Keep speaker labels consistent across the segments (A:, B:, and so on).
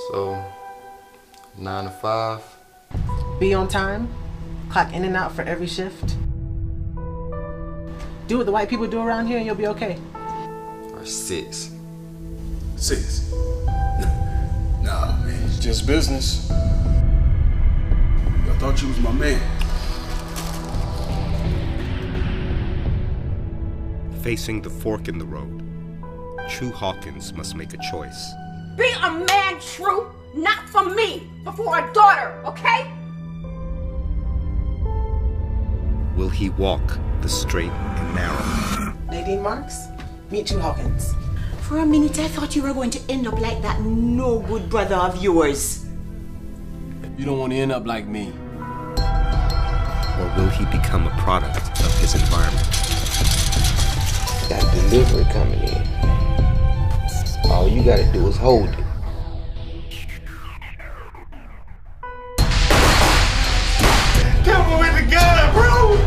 A: So, 9 to 5.
B: Be on time. Clock in and out for every shift. Do what the white people do around here and you'll be okay.
A: Or 6.
C: 6? Nah, man, it's just business. I thought you was my man.
D: Facing the fork in the road, Tru Hawkins must make a choice.
E: Be a man, Tru, not for me, but for a daughter, okay?
D: Will he walk the straight and narrow?
B: Nadine Marks, meet Tru Hawkins.
F: For a minute, I thought you were going to end up like that no-good brother of yours.
G: You don't want to end up like me.
D: Or will he become a product of his environment?
A: Got delivery coming in. All you gotta do is hold it.
C: Come on with the gun, bro!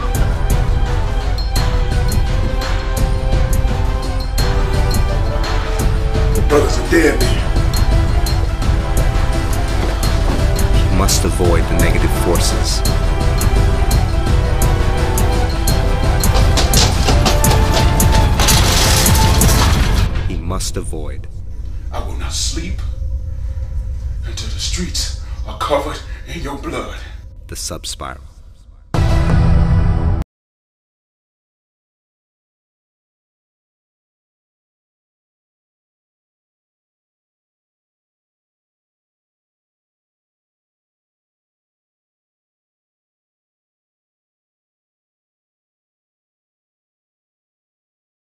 C: The brother's a dead man.
D: He must avoid the negative forces. He must avoid.
C: I will not sleep until the streets are covered in your blood.
D: The Subspiral.